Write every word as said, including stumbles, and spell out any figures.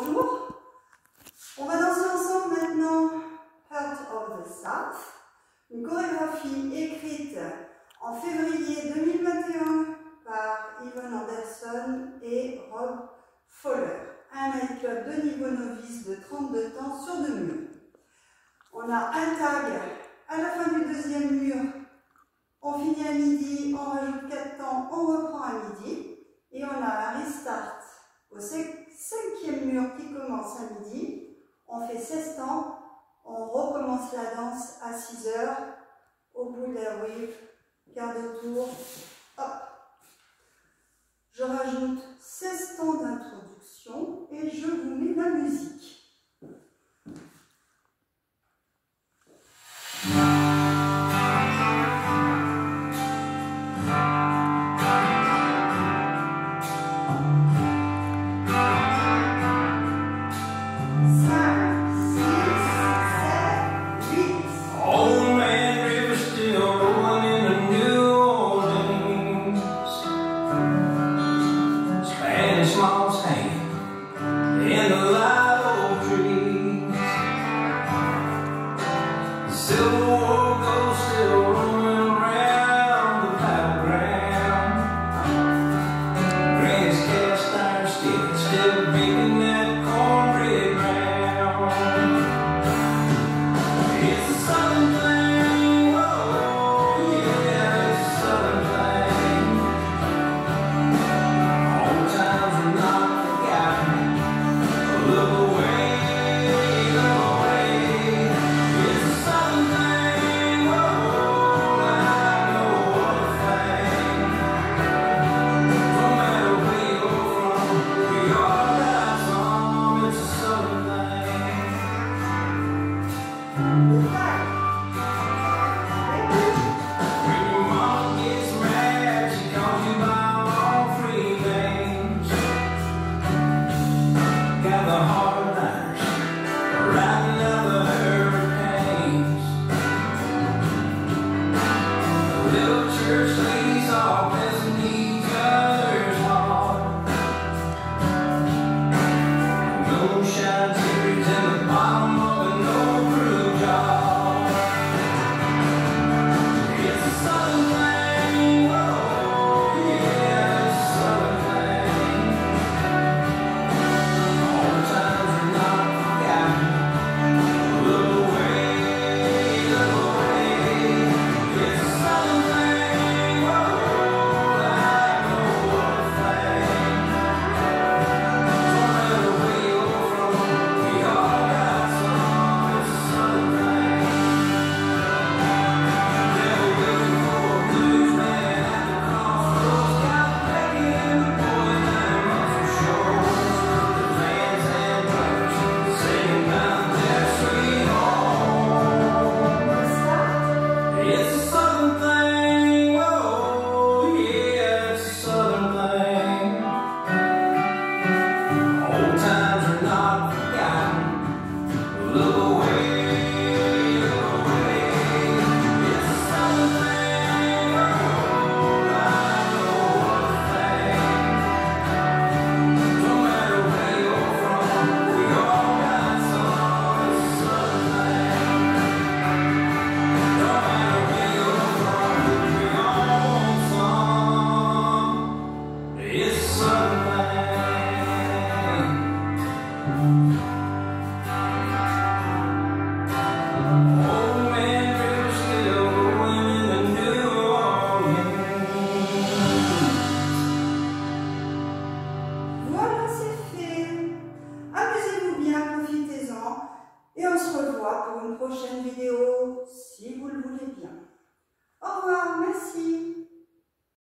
retour. On va danser ensemble maintenant Heart of the South, une chorégraphie écrite en février deux mille vingt et un par Yvonne Anderson et Rob Fowler, un nightclub de niveau novice de trente-deux temps sur deux murs. On a un tag à la fin du deuxième mur, on finit à midi, on rajoute quatre temps, on reprend à midi, et on a un restart au cinquième mur qui commence à midi, on fait seize temps, on recommence la danse à six heures, au bout de la wave, quart de tour, hop. Je rajoute seize temps d'introduction et je vous mets la musique. Et on se revoit pour une prochaine vidéo, si vous le voulez bien. Au revoir, merci.